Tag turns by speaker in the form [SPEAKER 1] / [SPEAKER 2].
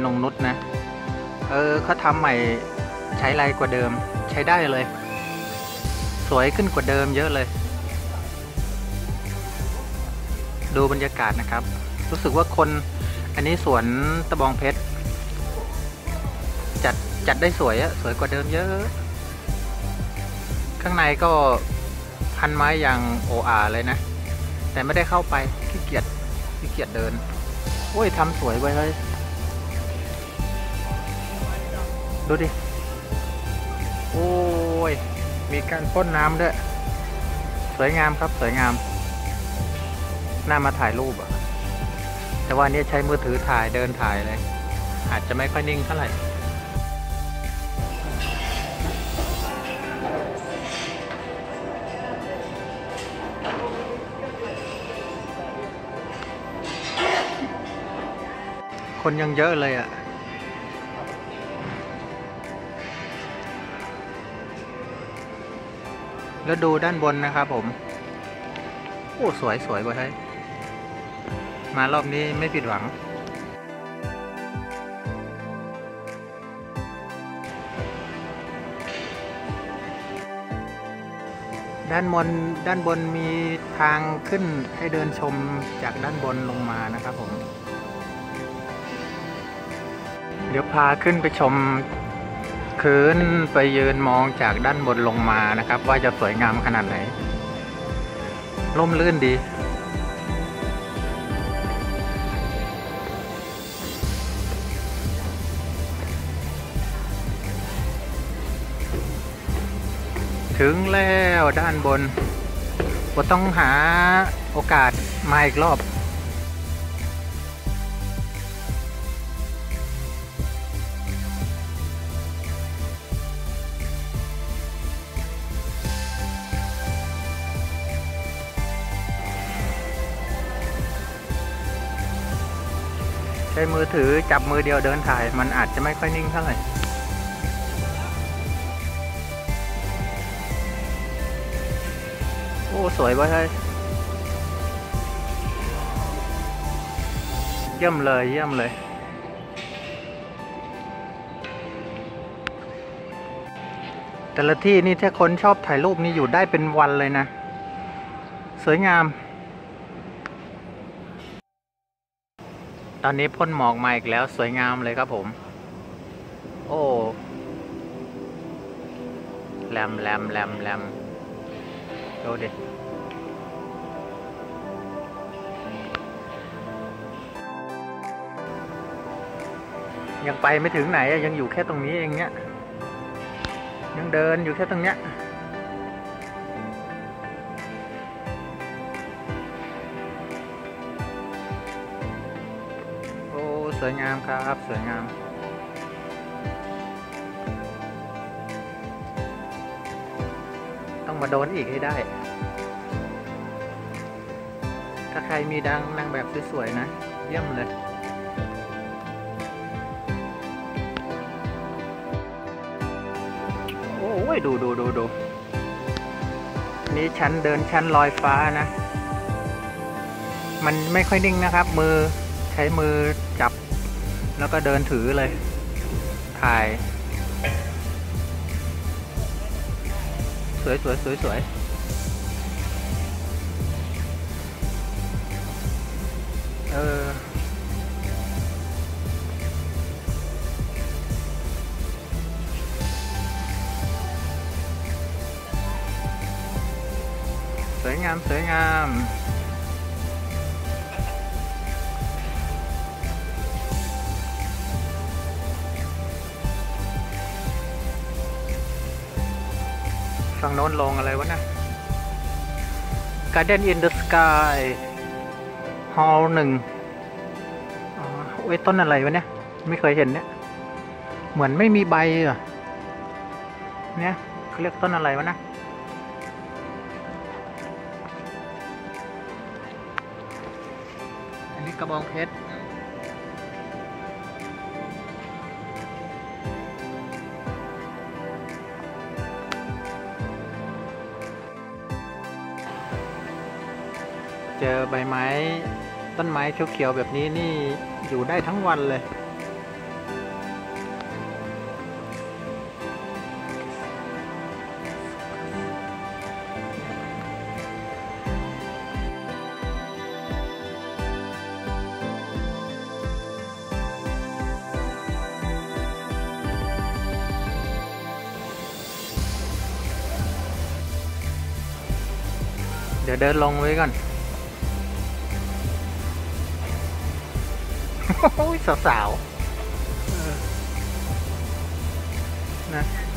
[SPEAKER 1] นงนุชนะเขาทำใหม่ใช้ไรกว่าเดิมใช้ได้เลยสวยขึ้นกว่าเดิมเยอะเลยดูบรรยากาศนะครับรู้สึกว่าคนอันนี้สวนตะบองเพชรจัดได้สวยสวยกว่าเดิมเยอะข้างในก็พันไม้อย่างโออาเลยนะแต่ไม่ได้เข้าไปขี้เกียจเดินโอ้ยทำสวยไว้เลยดูดิโอ้ยมีการพ่นน้ำด้วยสวยงามครับสวยงามน่ามาถ่ายรูปอ่ะแต่ว่านี้ใช้มือถือถ่ายเดินถ่ายเลยอาจจะไม่ค่อยนิ่งเท่าไหร่คนยังเยอะเลยอ่ะแล้วดูด้านบนนะครับผมโอ้สวยเว้ยมารอบนี้ไม่ผิดหวังด้านบนมีทางขึ้นให้เดินชมจากด้านบนลงมานะครับผมเดี๋ยวพาขึ้นไปชมคืนไปยืนมองจากด้านบนลงมานะครับว่าจะสวยงามขนาดไหนร่มรื่นดีถึงแล้วด้านบนก็ต้องหาโอกาสมาอีกรอบใช้มือถือจับมือเดียวเดินถ่ายมันอาจจะไม่ค่อยนิ่งเท่าไหร่โอ้สวยเว้ยเยี่ยมเลยแต่ละที่นี่ถ้าคนชอบถ่ายรูปนี่อยู่ได้เป็นวันเลยนะสวยงามตอนนี้พ่นหมอกมาอีกแล้วสวยงามเลยครับผมโอ้แรมดูดิยังไปไม่ถึงไหนยังอยู่แค่ตรงนี้เองเนี่ยยังเดินอยู่แค่ตรงเนี้ยโอ้สวยงามครับสวยงามต้องมาโดนอีกให้ได้ถ้าใครมีนางแบบสวยๆนะเยี่ยมเลยโอ้ยดูนี่เดินชั้นลอยฟ้านะมันไม่ค่อยนิ่งนะครับใช้มือจับแล้วก็เดินถือเลยถ่ายสวยสวยงามฝั่งโน้นลงอะไรวะนะ Garden in the Sky Hall 1เว้ยต้นอะไรวะเนี่ยไม่เคยเห็นเนี่ยเหมือนไม่มีใบอ่ะเนี่ยเขาเรียกต้นอะไรวะนะอันนี้กระบองเพชรเจอใบไม้ต้นไม้เขียวๆแบบนี้นี่อยู่ได้ทั้งวันเลยเดี๋ยวเดินลงไว้ก่อน โอ้ยสาวๆนะ